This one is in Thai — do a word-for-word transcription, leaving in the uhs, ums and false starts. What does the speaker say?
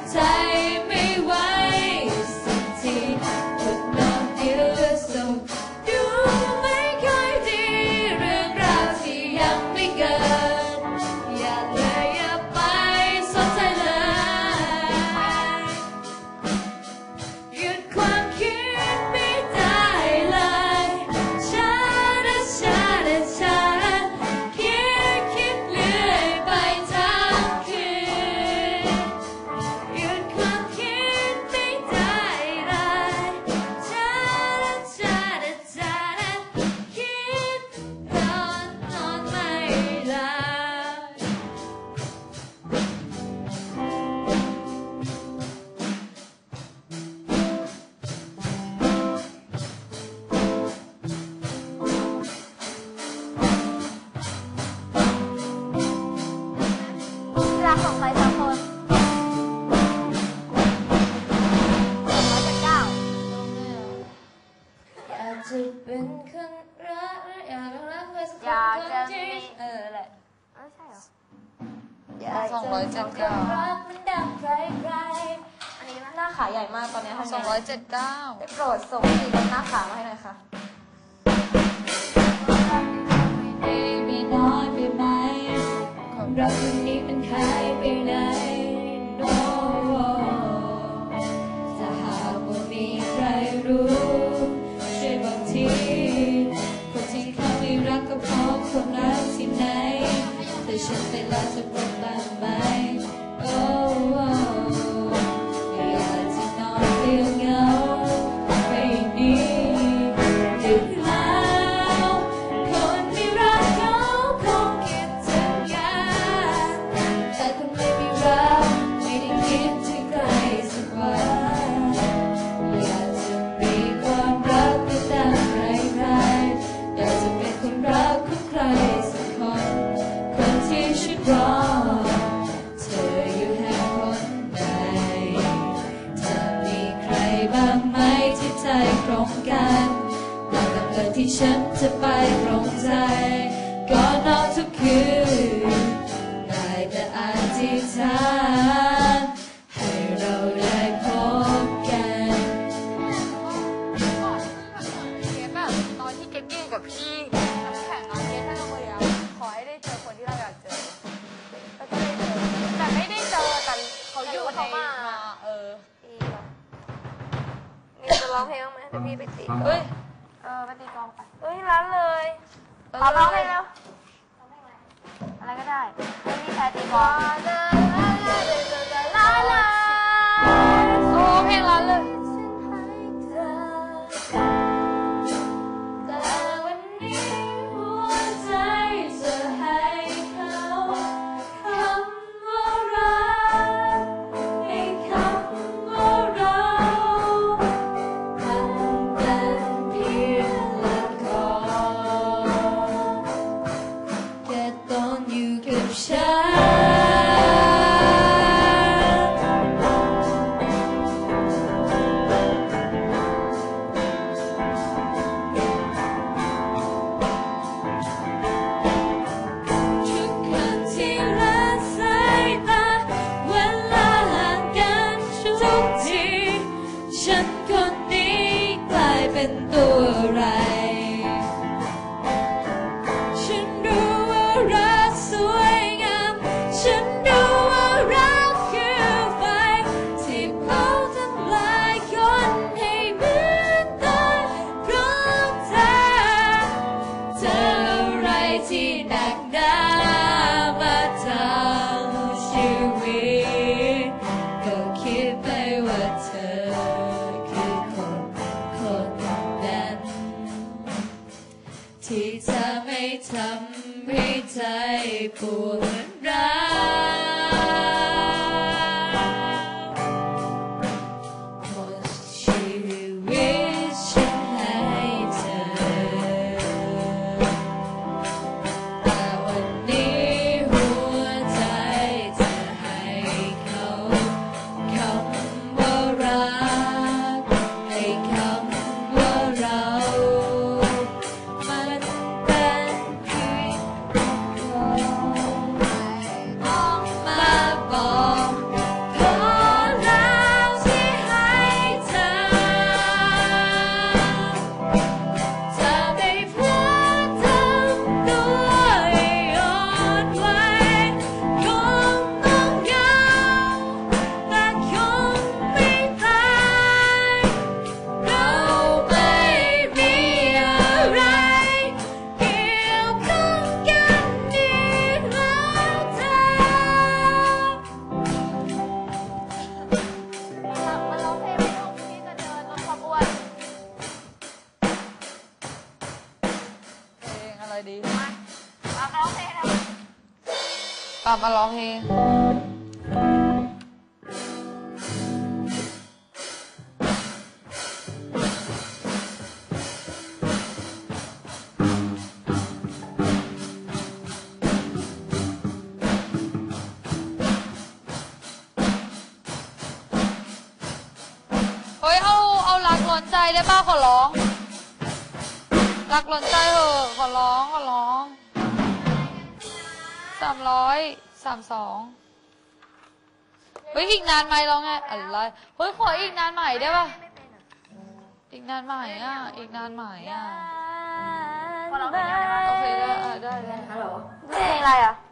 ใจไม่ไหวสักทีคนนอกเดียวส่งดูไม่ค่อยดีเรื่องราวที่ยังไม่เกิดอย่าเลยอย่าไปสนใจเลยหยุดความคิดไม่ได้เลยชาดาชาดาชาดาคิดคิดเรื่อยไปทั้งคืนหยุดความคิดไม่ได้เลยชาดาชาดาชาดาคิดนอนนอนไม่หลับรักของใครสักคนร้อยเจ็ดเก้าอยากจะเป็นคนรักและอยากรักใครสักคนอยากจะที่มีเออแหละเออใช่เหรออยากจะเป็นคนรักมันดังใครใครอันนี้นะหน้าขาใหญ่มากตอนนี้ทำสองร้อยเจ็ดเก้าได้โปรดส่งสีลดหน้าขามาให้หน่อยค่ะไม่มีน้อยไปไหมความรักคนนี้มันหายไปไหน no ถ้าหากว่ามีใครรู้ช่วยบอกทีคนที่เขาไม่รักก็เพราะคนรักที่ไหนแต่ฉันไปแล้วจะบอกบ้างไหม oh ไม่อยากจะนอนเปลี่ยวเหงาไม่ดีดึกแล้วคนที่รักเขาคงคิดถึงกันแต่คนไม่มีรักไม่ได้คิดถึงใครสักวันอยากจะมีความรักแต่ดังใครใครอยากจะเป็นคนรักของใครสักคนคนที่ฉันรอเธออยู่แห่งคนใดเธอมีใครบ้างไหมที่ใจตรงกันแต่บังเอิญที่ฉันจะไปตรงใจก่อนนอนทุกคืนได้แต่อธิษฐานให้เราได้พบกันเกแบบตอนที่เกดกิ้งกับพี่น้ำแข็งอะเกดให้เราเลยอะขอให้ได้เจอคนที่เราอยากเจอแล้วก็ได้เจอแต่ไม่ได้เจอแต่เขาอยู่ในมาเออพี่เหรอมีจะร้องเพลงบ้างไหมเดี๋ยวพี่ไปตีเฮ้ยเออไปตีกลองไปเฮ้ยร้านเลยขอร้องเพลงเร็วอะไรก็ได้ไม่มีใครตีกลองลาลาลาลาลาโอ้เพลงร้านเลยแต่วันนี้หัวใจจะให้เขาคำว่ารักให้คำว่าเรามันเป็นเพียงละครแค่ตอนอยู่กับฉันลับมาร้องเพลงเฮ้ยเอาเอารักล้นใจได้ป่ะขอร้องรักล้นใจเถอะขอร้องขอร้องสามร้อยสามสองเฮ้ยอีกนานไหมร้องไงอะไรเฮ้ยขออีกนานใหม่ได้ป่ะอีกนานใหม่อ่ะอีกนานใหม่อ่ะขอร้องเพลงได้ไหมโอเคได้อ่ะได้ได้ฮัลโหลเพลงอะไรอ่ะ